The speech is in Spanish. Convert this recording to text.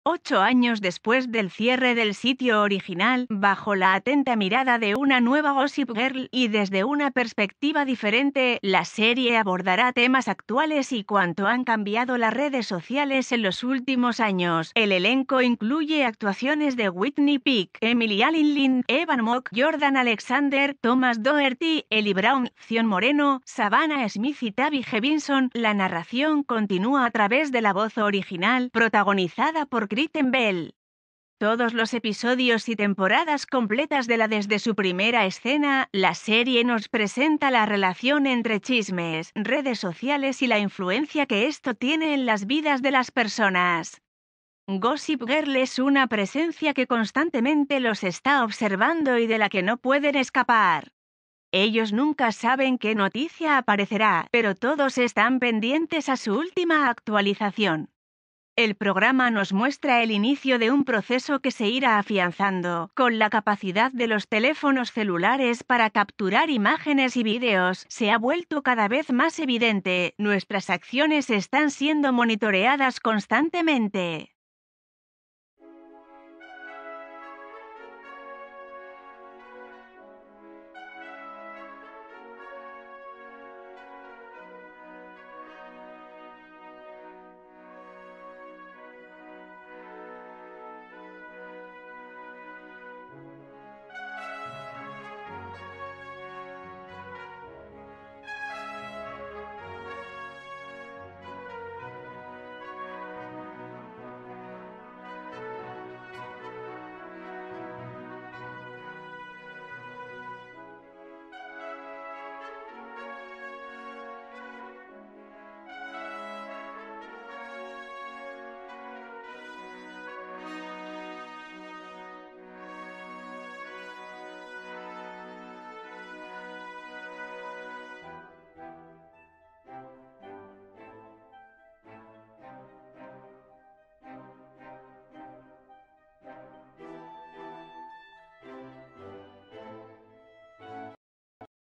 8 años después del cierre del sitio original, bajo la atenta mirada de una nueva Gossip Girl y desde una perspectiva diferente, la serie abordará temas actuales y cuánto han cambiado las redes sociales en los últimos años. El elenco incluye actuaciones de Whitney Peak, Emily Allen Lind, Evan Mock, Jordan Alexander, Thomas Doherty, Eli Brown, Zion Moreno, Savannah Smith y Tabby Gevinson. La narración continúa a través de la voz original, protagonizada por Kristen Bell. Todos los episodios y temporadas completas desde su primera escena, la serie nos presenta la relación entre chismes, redes sociales y la influencia que esto tiene en las vidas de las personas. Gossip Girl es una presencia que constantemente los está observando y de la que no pueden escapar. Ellos nunca saben qué noticia aparecerá, pero todos están pendientes a su última actualización. El programa nos muestra el inicio de un proceso que se irá afianzando. Con la capacidad de los teléfonos celulares para capturar imágenes y vídeos, se ha vuelto cada vez más evidente, nuestras acciones están siendo monitoreadas constantemente.